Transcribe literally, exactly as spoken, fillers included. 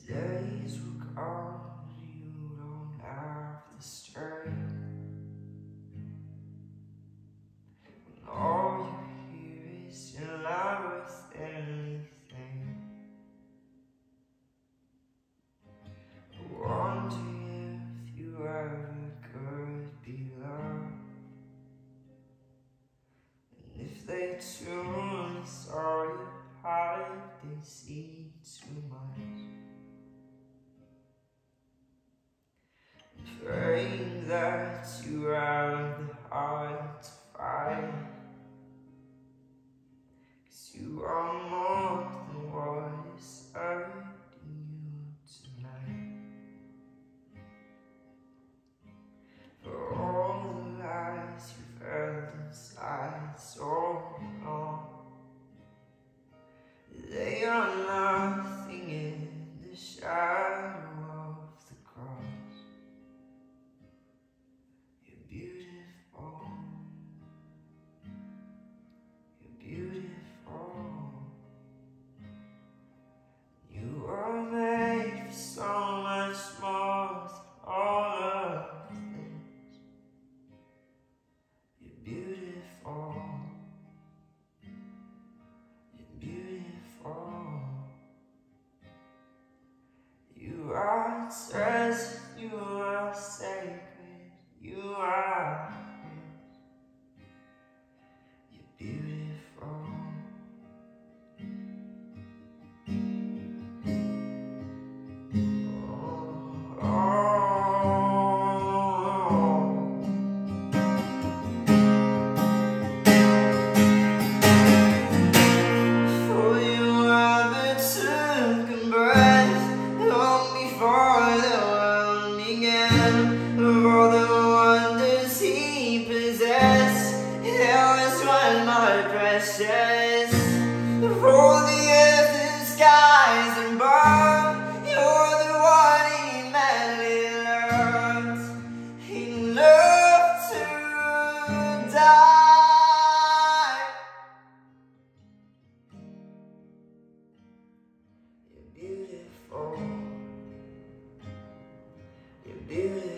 days will come, you don't have to stray. When all you hear is you're not worth anything. I wonder if you ever could be loved, and if they truly saw you hide, they see too much. Praying that you have the heart to fight, 'cause you are more than what is hurting you tonight. For all the lies you've held inside so long, they are nothing in the shadow of the cross. You're beautiful, you're beautiful. You are made for so much more than all of this. You're beautiful, you're beautiful. You are treasure, you are sacred, you are his. You're beautiful. Oh, oh, for you ever took a breath long before the world began. For all the wonders he possessed, there was one more precious. For the earth and skies above, you're the one he madly loved. He loved to die. You're beautiful. You're beautiful.